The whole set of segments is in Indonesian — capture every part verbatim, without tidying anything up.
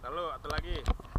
Lalu atau lagi.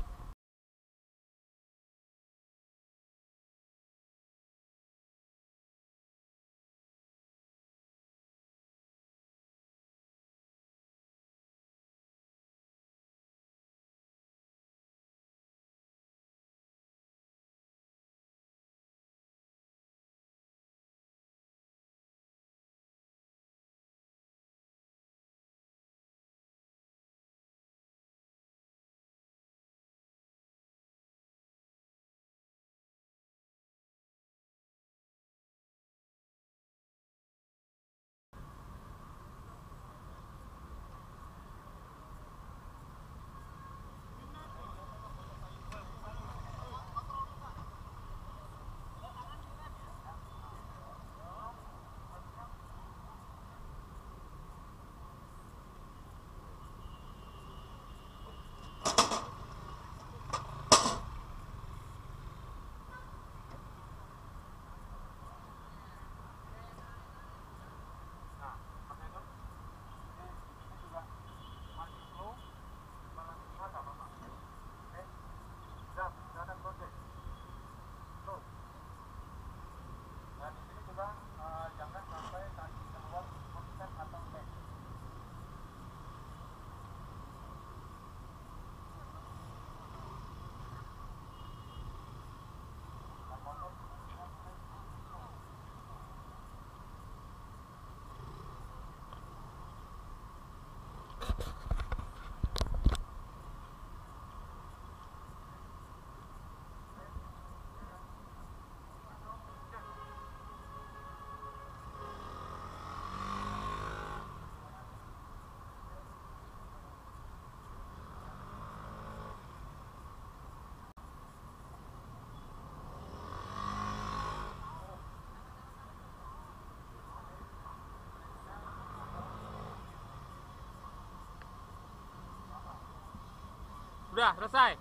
Udah selesai.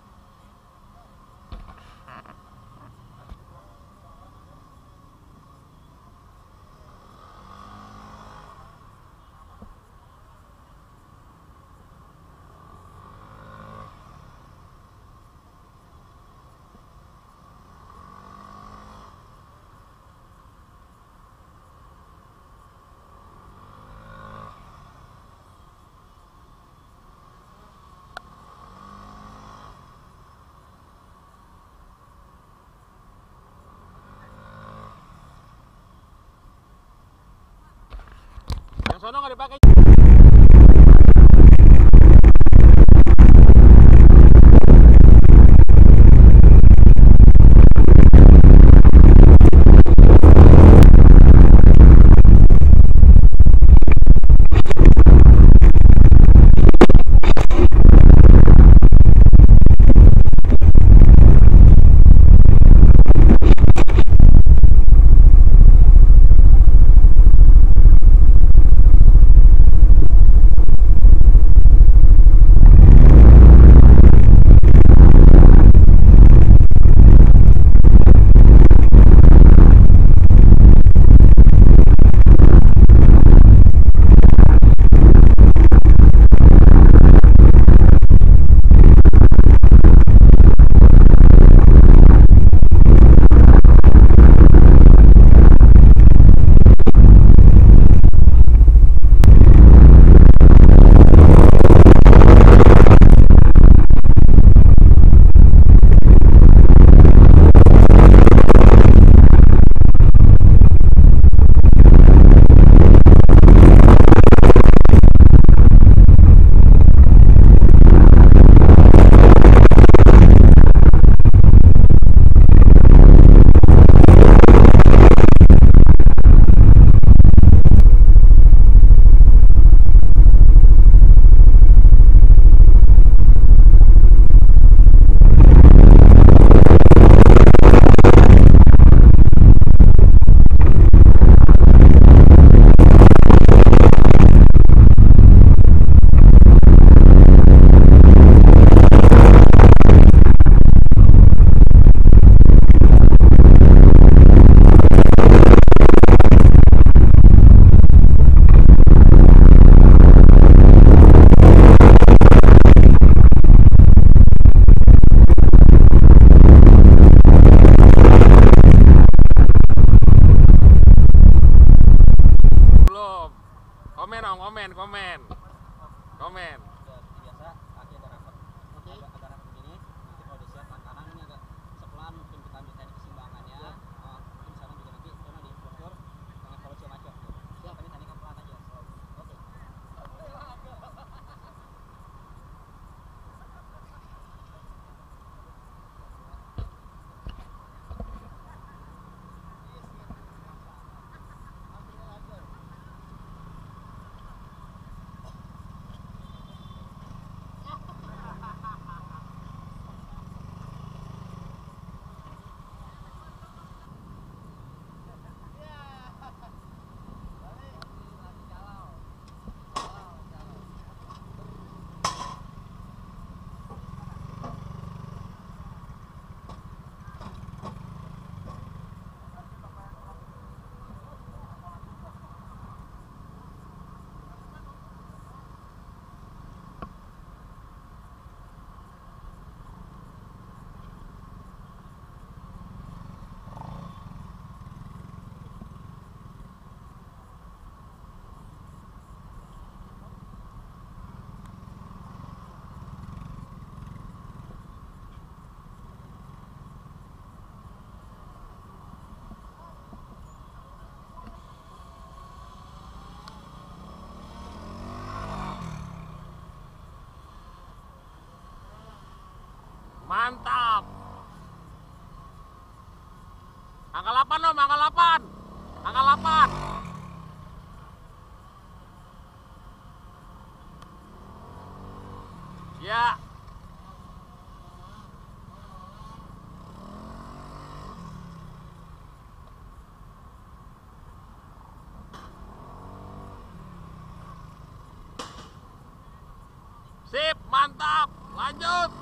Yang sono nggak dipakai. Mantap. Angka delapan om, angka delapan. Angka delapan. Ya. Sip, mantap. Lanjut.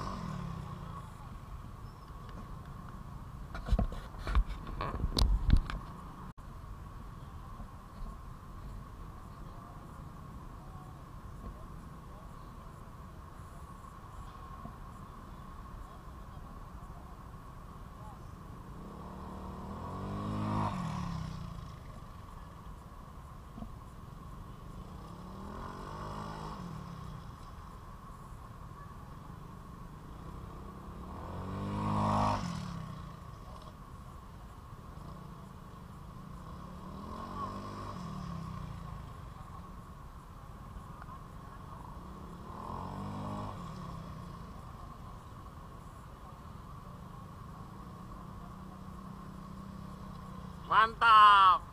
Mantap.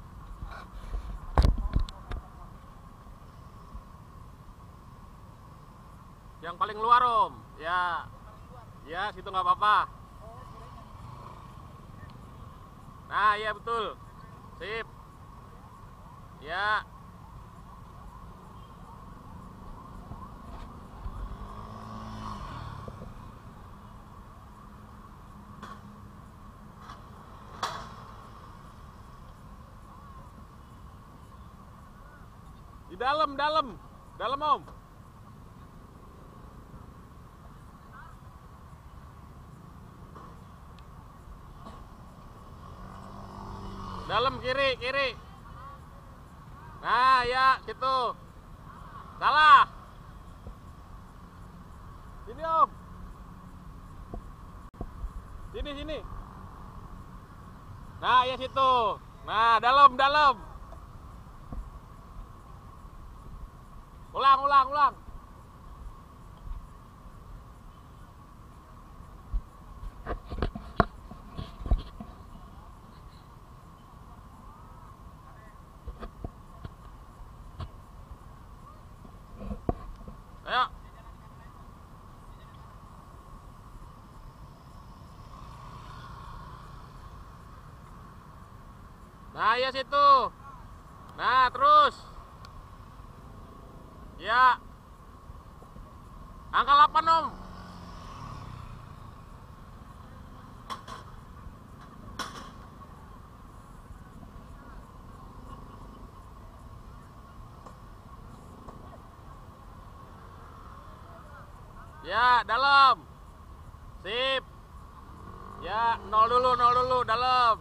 Yang paling luar om. Ya. Ya, situ nggak apa-apa. Nah, iya betul. Sip. Ya. Di dalam, dalam. Dalam om. Dalam kiri, kiri. Nah, ya, situ. Salah. Sini, Om. Sini, sini. Nah, ya situ. Nah, dalam, dalam. Ulang, ulang, ulang. Ayo. Nah, ya situ. Nah, terus. Ya. Angka delapan, Om. Ya, dalam. Sip. Ya, nol dulu, nol dulu, dalam.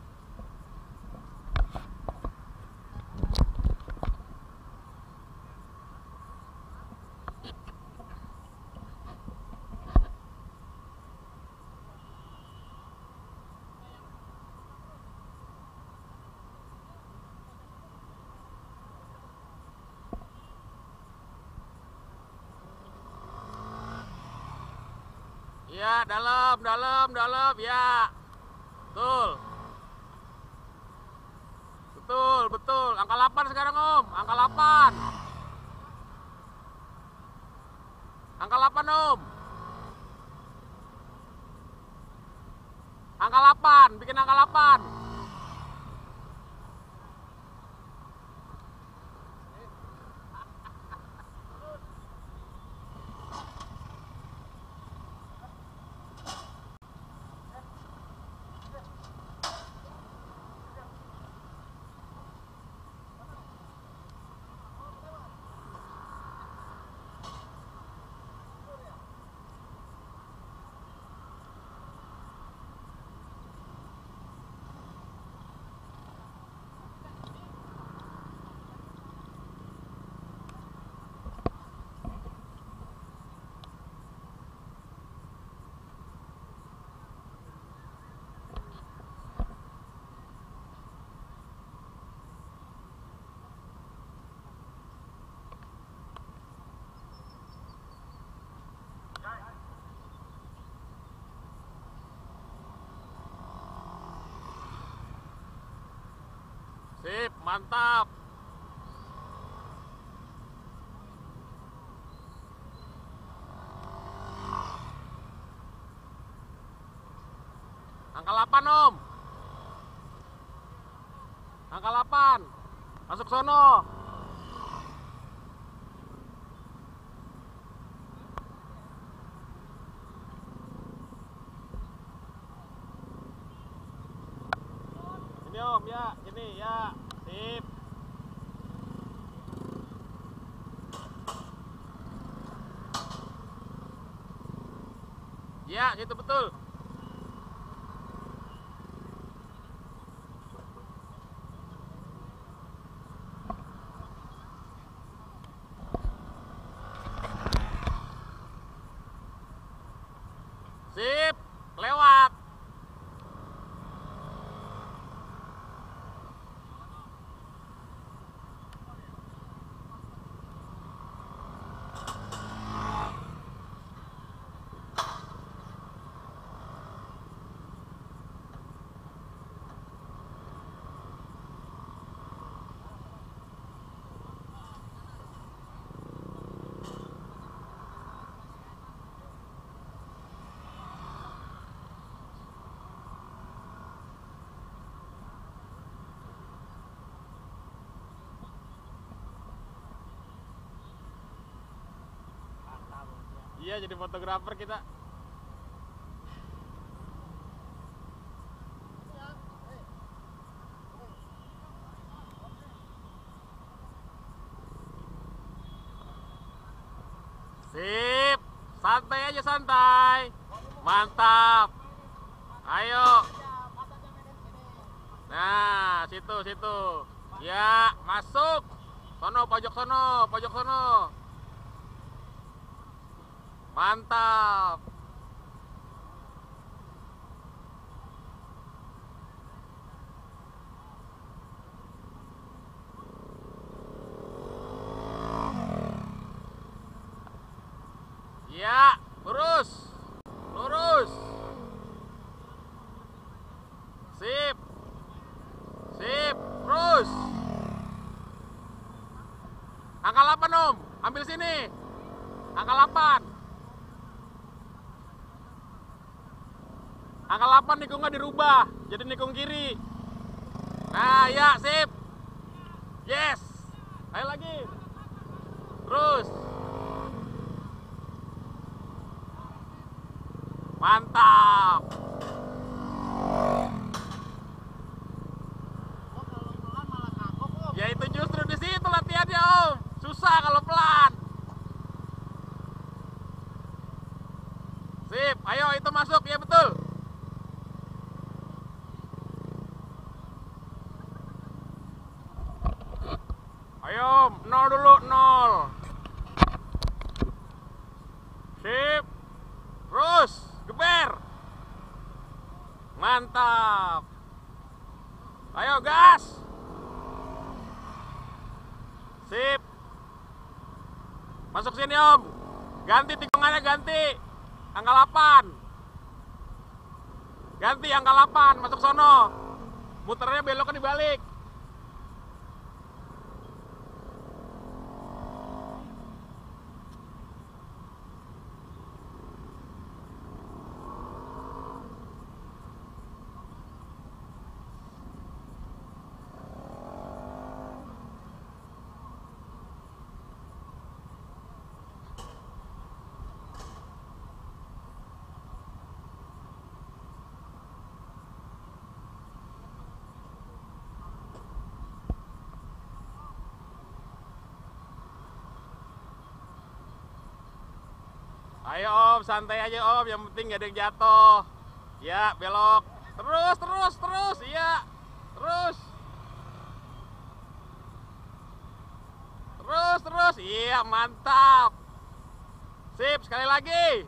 Ya, dalam, dalam, dalam, ya. Betul. Betul, betul. Angka delapan sekarang, Om. Angka delapan. Angka delapan, Om. Angka delapan, bikin angka delapan. Sip, mantap. Angka delapan, Om. Angka delapan. Masuk sono. Sini, Om, ya. Sini, ya. Sip. Ya, gitu betul. Sip, lewat. Iya, jadi fotografer kita. Sip, santai aja, santai. Mantap. Ayo. Nah, situ, situ. Ya, masuk. Sono, pojok sono, pojok sono. Mantap. Ya, lurus. Lurus. Sip. Sip, terus. Angka delapan, Om. Ambil sini. Angka delapan. Angka delapan nikungnya dirubah jadi nikung kiri. Nah, ya, sip. Yes. Ayo lagi. Terus. Mantap. Ya itu justru di situ latihannya, Om. Susah kalau pelan. Sip, ayo itu masuk, ya betul. Ayo, nol dulu, nol. Sip. Terus, geber. Mantap. Ayo, gas. Sip. Masuk sini, Om. Ganti tikungannya, ganti. Angka delapan. Ganti angka delapan, masuk sono. Muternya beloknya dibalik. Ayo, Om, santai aja, Om. Yang penting gak ada yang jatuh. Ya, belok. Terus, terus, terus. Iya. Terus. Terus, terus. Iya, mantap. Sip, sekali lagi.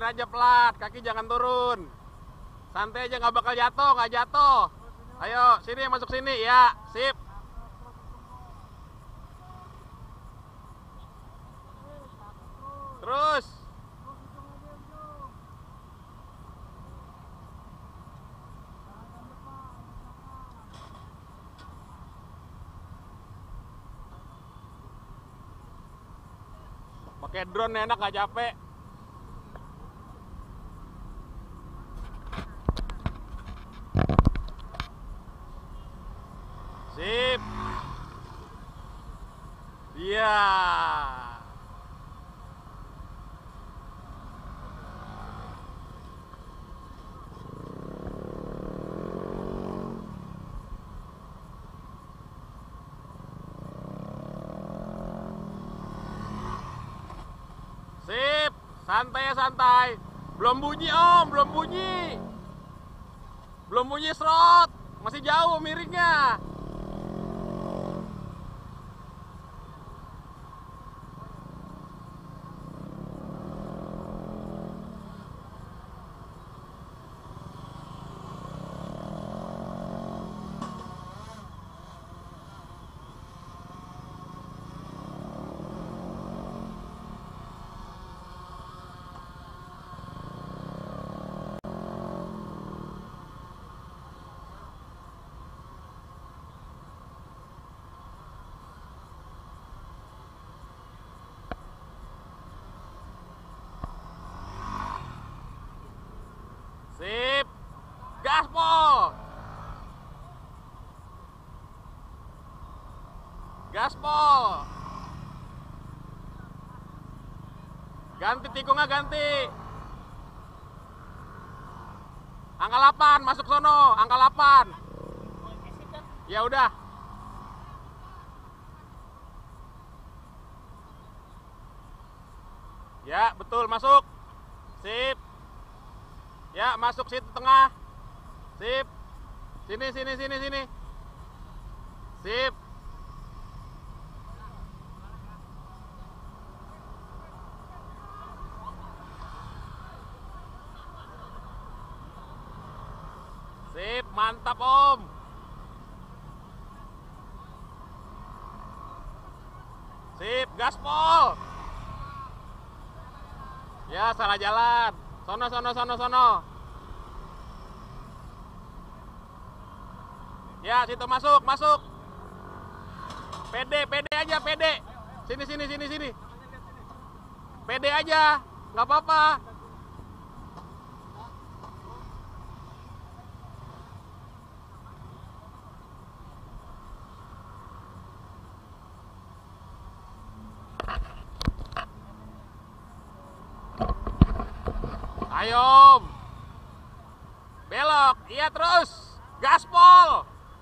aja pelan, kaki jangan turun. Santai aja, nggak bakal jatuh, nggak jatuh. Ayo, sini masuk sini, ya, sip. Terus. Pakai drone enak, nggak capek. Sip. Iya. Sip, santai ya santai. Belum bunyi om, belum bunyi. Belum bunyi serot, masih jauh miringnya. Sip, gaspol, gaspol, ganti tikungnya ganti, angka delapan masuk sono, angka delapan, ya udah, ya betul masuk, sip. Ya, masuk situ tengah. Sip. Sini, sini, sini, sini. Sip. Sip, mantap om. Sip, gaspol. Ya, salah jalan. Sono, sono, sono, sono. Ya, situ masuk, masuk. Pede, pede aja, pede. Sini, sini, sini, sini. Pede aja, nggak apa-apa. Ayo, belok, iya terus, gaspol,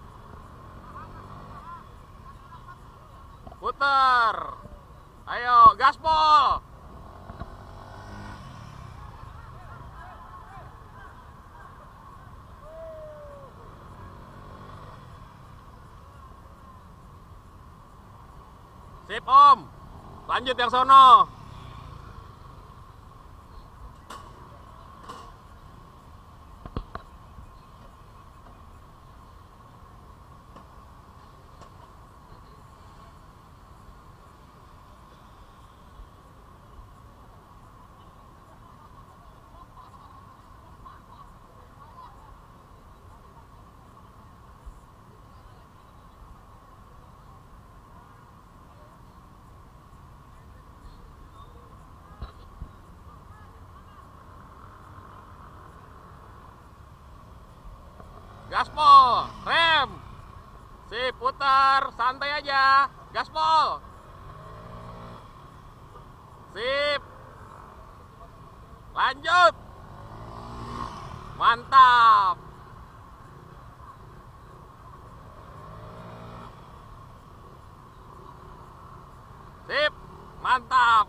puter, ayo gaspol, sip om, lanjut yang sono. Gaspol, rem, sip, putar, santai aja, gaspol, sip, lanjut, mantap, sip, mantap.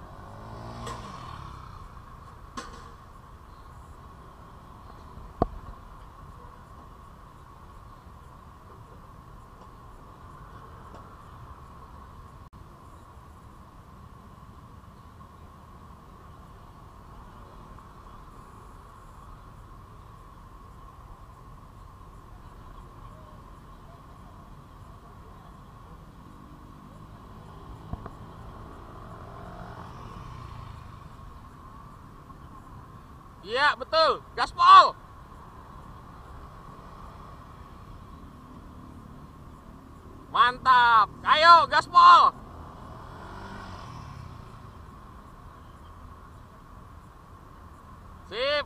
Iya, betul. Gaspol. Mantap. Ayo, gaspol. Sip.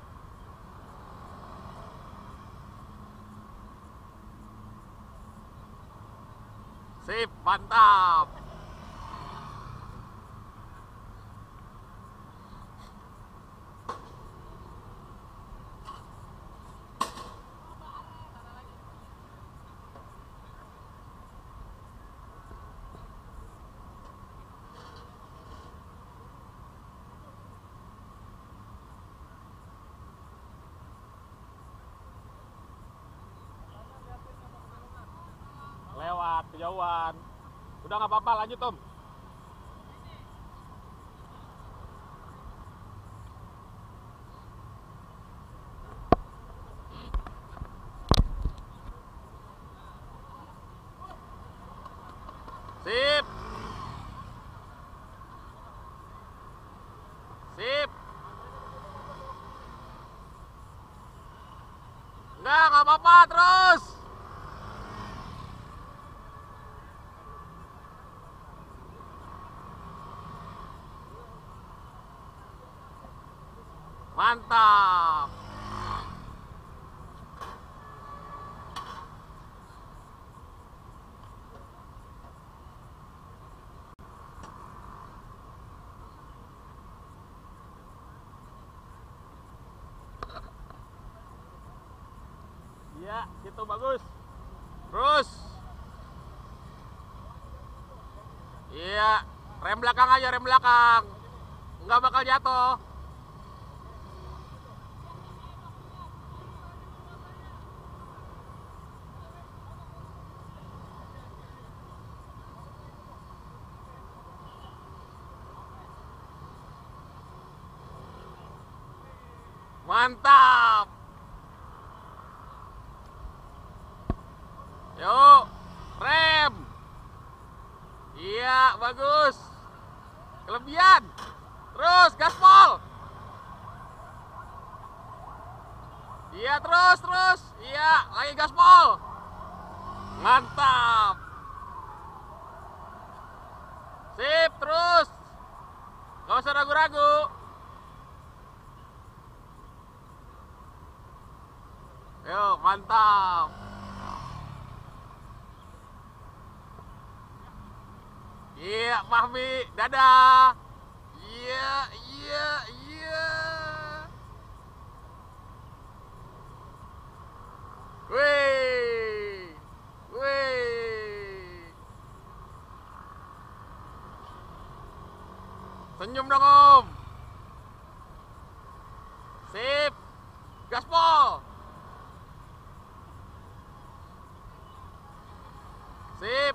Sip, mantap. Lewat kejauhan. Udah nggak apa-apa, lanjut Om. Sip. Sip. Enggak, nggak apa-apa, terus. Mantap. Iya, gitu bagus. Terus. Iya, rem belakang aja, rem belakang. Nggak bakal jatuh. Mantap. Yuk, rem. Iya, bagus. Kelebihan. Terus, gaspol. Iya, terus, terus. Iya, lagi gaspol. Mantap. Sip, terus. Gak usah ragu-ragu. Yuk, mantap. Iya, Fahmi, dadah. Iya, iya, iya. Wih, wih. Senyum dong, Om. Sip. Gaspol. Sip.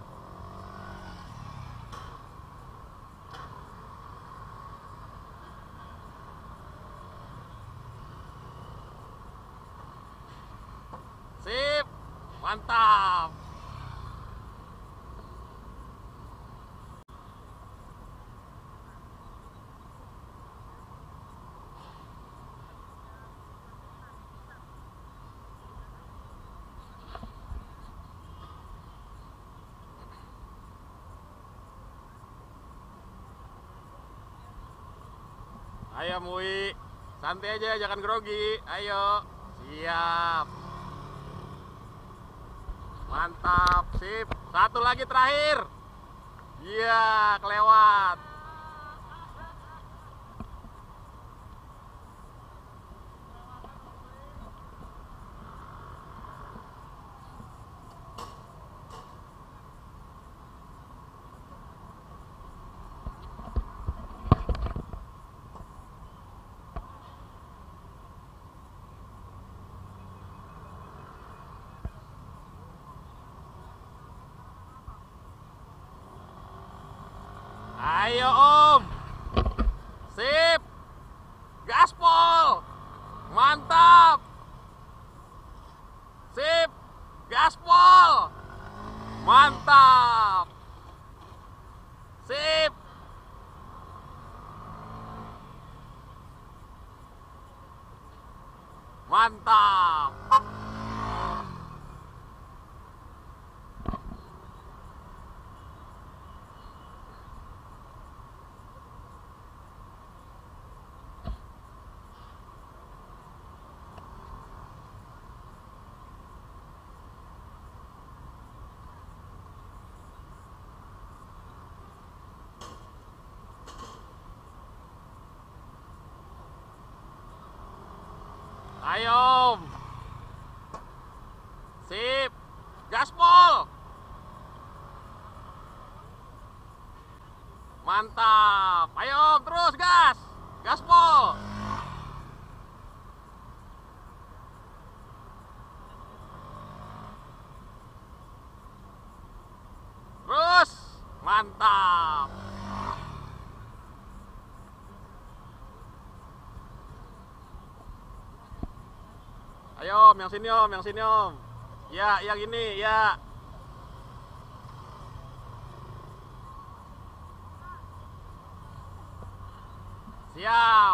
Sip. Mantap. Ayo Mui, santai aja, jangan grogi. Ayo, siap. Mantap, sip. Satu lagi terakhir. Iya, kelewat. Ayo Om. Sip. Gaspol. Mantap. Sip. Gaspol. Mantap. Sip. Ayo. Sip. Gaspol. Mantap. Ayo terus gas. Gaspol. Terus. Mantap. Ayo, yang sini om, yang sini om. Ya, yang ini, ya. Siap.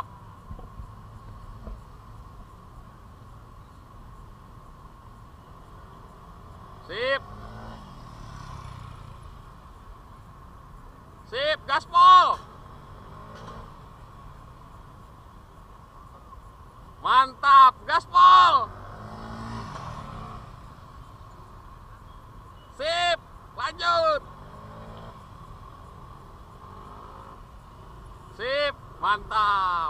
Sip. Sip, gaspol. Mantap, gaspol. Sip, lanjut. Sip, mantap.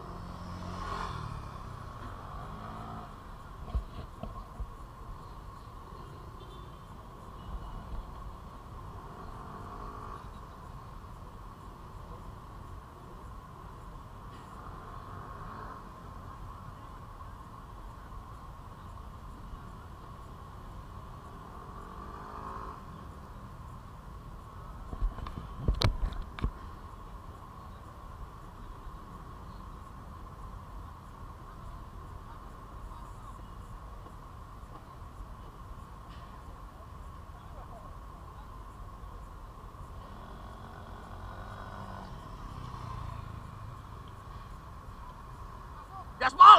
Gaspol.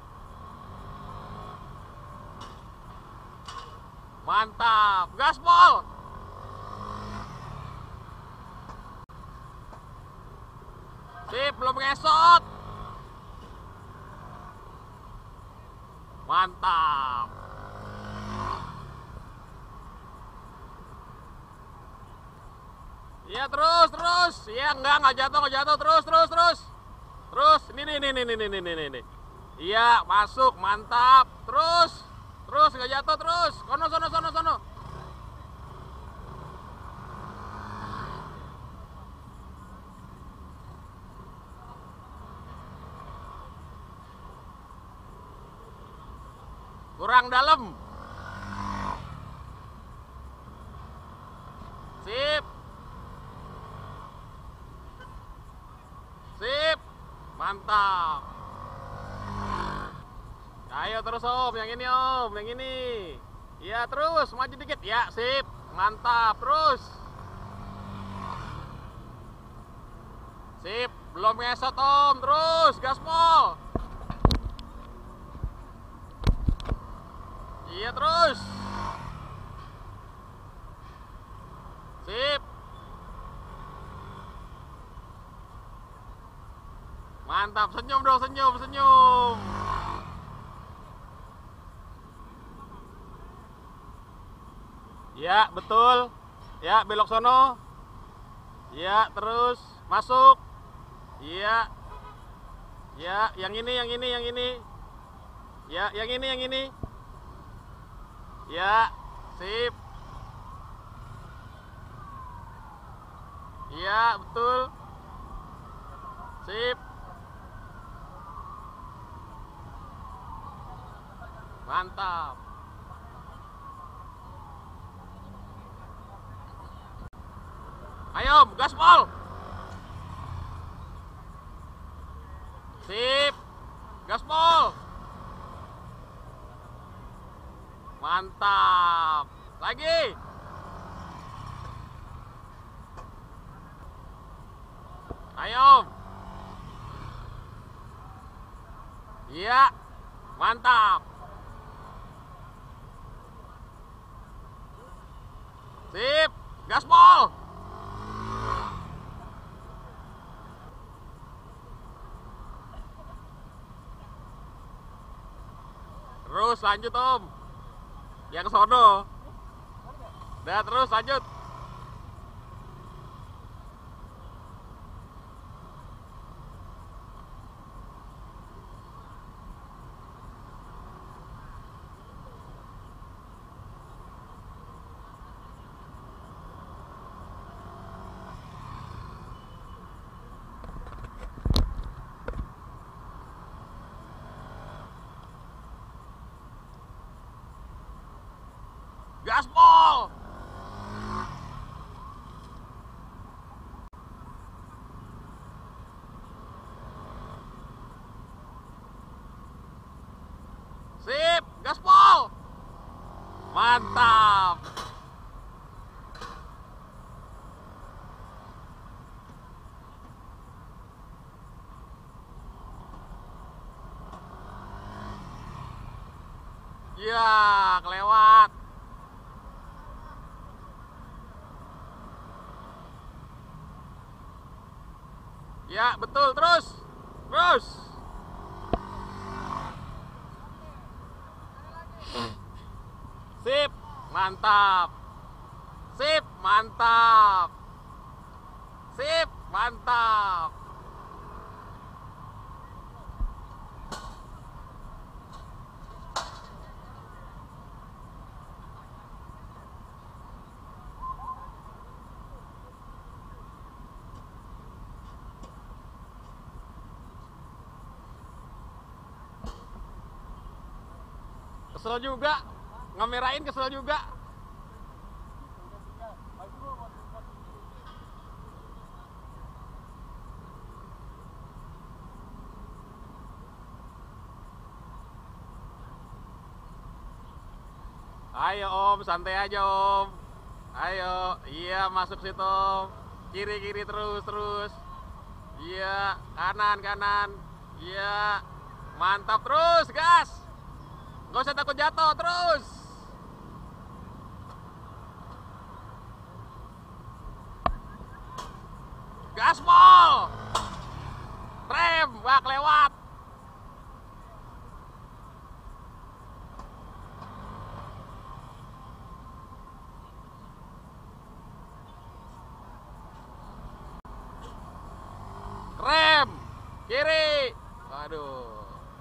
Mantap, gaspol. Sip, belum ngesot. Mantap. Iya terus, terus. Iya enggak, enggak jatuh, enggak jatuh. Terus, terus, terus. Terus, ini, ini, ini, ini, ini, ini, ini. Iya, masuk, mantap. Terus, terus, nggak jatuh terus. Sono, sono, sono, sono. Kurang dalam. Sip. Sip. Mantap. Ayo terus om, yang ini om, yang ini. Iya terus, maju dikit. Ya, sip. Mantap, terus. Sip, belum ngesot om, terus gaspol. Iya terus. Sip. Mantap, senyum dong, senyum, senyum. Ya, betul. Ya, belok sono. Ya, terus masuk. Iya. Ya, yang ini, yang ini, yang ini. Ya, yang ini, yang ini. Ya, sip. Iya, betul. Sip. Mantap. Ayo, gaspol. Sip. Gaspol. Mantap. Lagi. Ayo. Iya. Mantap. Sip. Gaspol. Terus lanjut om. Yang sono. Udah terus lanjut. Gaspol. Sip, gaspol. Mantap. Ya, kelewat. Ya, betul, terus. Terus. Sip, mantap. Sip, mantap. Sip, mantap. Kesel juga, ngamerain kesel juga. Ayo Om, santai aja Om. Ayo, iya masuk situ Om. Kiri kiri terus terus. Iya, kanan kanan. Iya, mantap terus gas. Gak usah takut jatuh, terus. Gaspol. Rem, wah kelewat. Rem, kiri. Aduh.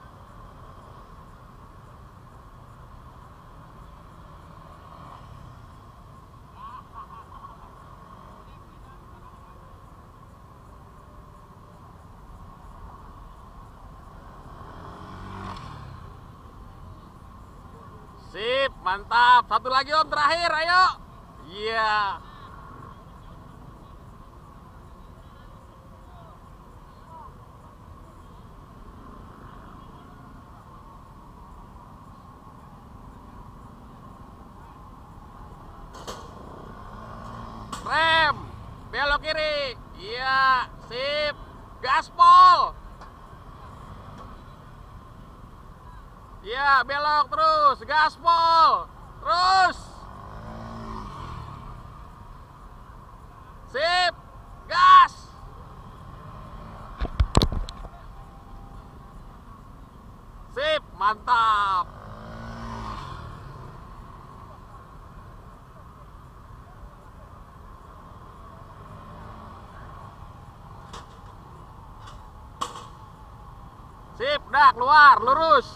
Sip, mantap. Satu lagi Om, terakhir, ayo. Iya. Rem, belok kiri. Iya, sip. Gaspol. Iya, belok terus, gaspol. Terus. Sip. Gas. Sip, mantap. Sip, dah keluar, lurus.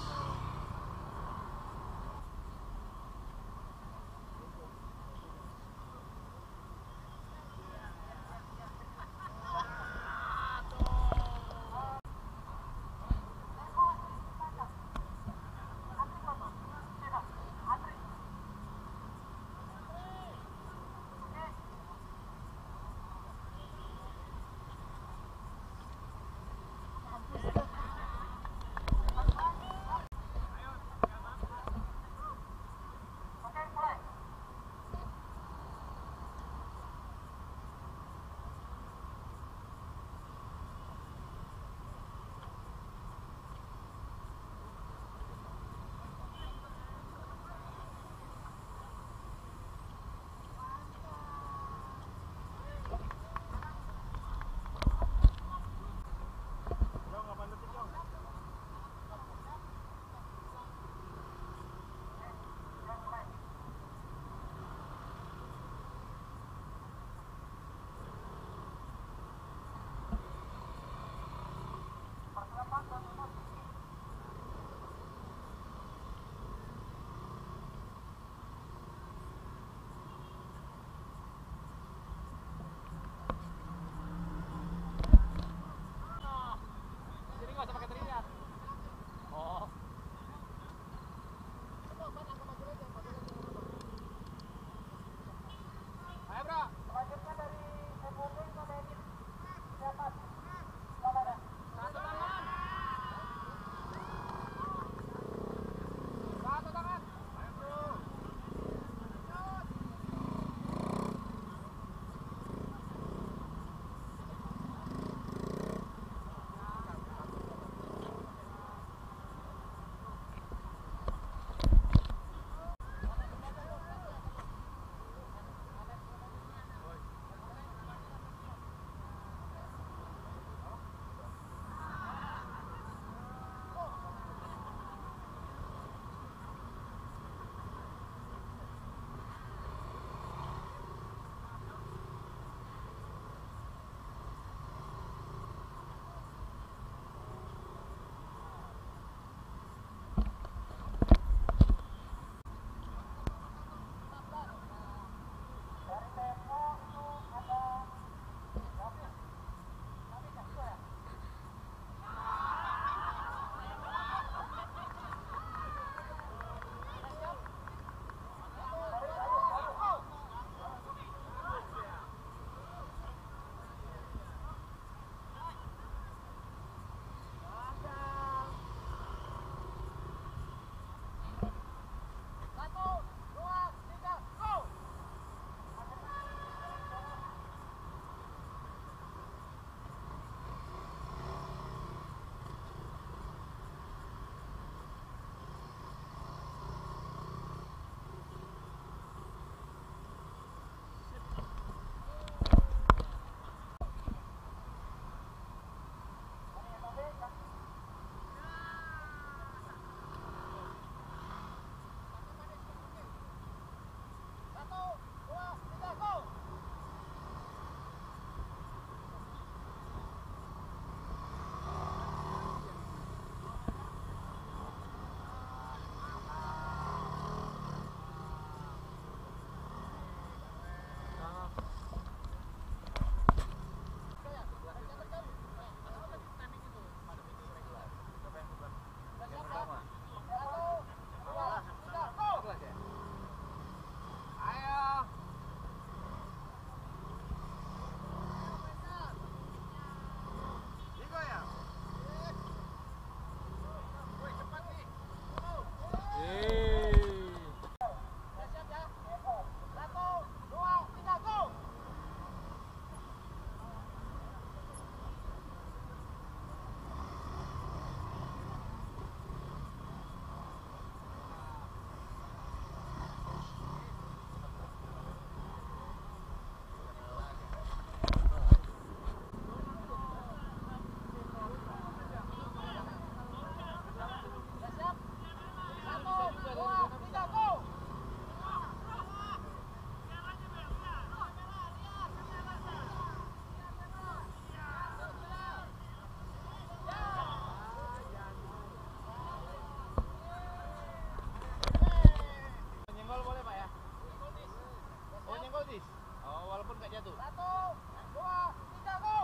Satu. Satu, dua, tiga, go.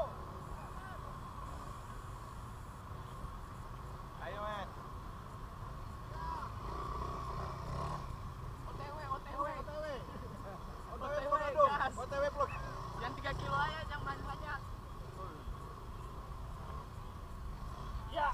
Ayo, Wes. O T W, O T W. O T W. O T W, gas. O T W plug. Yang tiga kilo aja, yang banyak-banyak. Ya.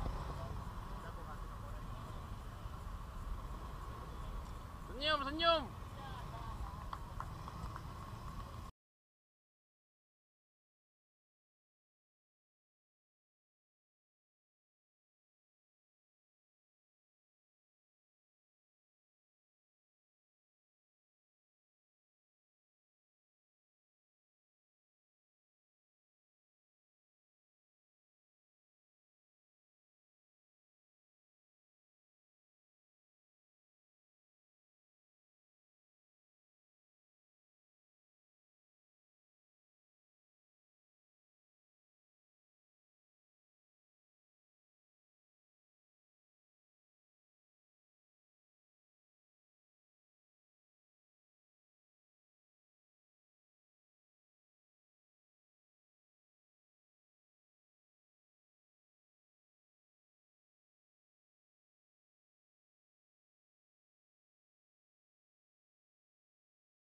Senyum, senyum.